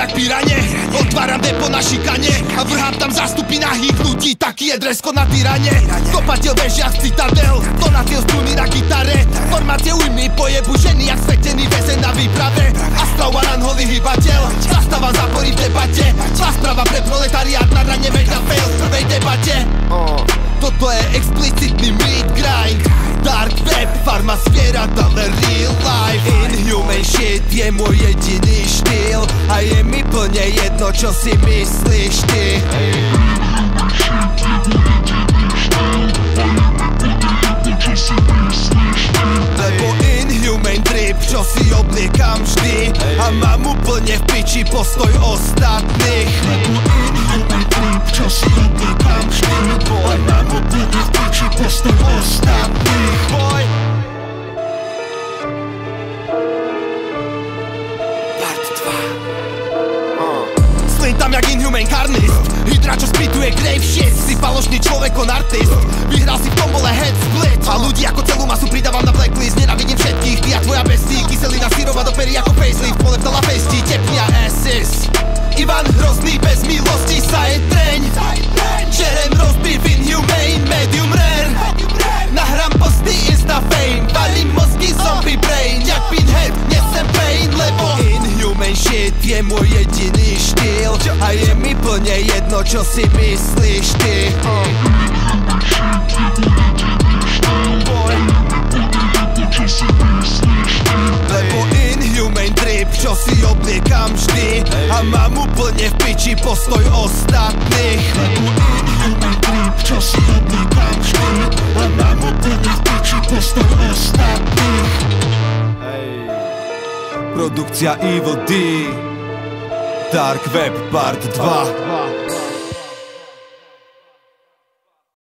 jak pirane. Otváram depo na šikane a vrhám tam zástupy nahých ľudí, taký je dresko na tyrane. Kopa, tiel, veže, citadel, tona, tiel, struny na gitare. Formácie, ujmy, pojebú, ženy jak sfetený, vezeň na výprave. Astral One, holý hybateľ, zastávam zápory v debate. Správa pre proletariát na rane, veď na fail v prvej debate. Toto je explicitný meat grind, dark web, farma zviera, ale real life. Inhumane shit je môj jediný štýl a je mi plne jedno, čo si myslíš ty. Lebo inhumane drip, čo si obliekam vždy a mám úplne v piči postoj ostatných. Lebo inhumane drip, čo si obliekam vždy a mám úplne v piči postoj ostatných. Boj. Part 2. Slin tam jak inhumane karnist, hydra, čo spituje grave shit. Si falošný človek, on artist, vyhral si v tombole head split. A ľudí ako celú masu pridávam na blacklist. Nenávidím všetkých, ty a tvoja bestie. Kyselina syrová do pery ako facelift, poleptala festi, tepni a asses. Ivan hrozný, bez milosti sa je treň. Žerem rozbír v Inhumane, medium rare. Nahrám posty insta fame, valím mozky zombie brain. Jak pinhead, nesem pain, lebo inhumane shit je môj jediný štýl a je mi plne jedno, čo si myslíš ty. Lebo inhumane drip, čo si obliekam vždy a mám úplne v piči postoj ostatných. Lebo inhumane drip, čo si obliekam vždy a mám úplne v piči postoj ostatných. Produkcia Evil D, Dark Web Part 2.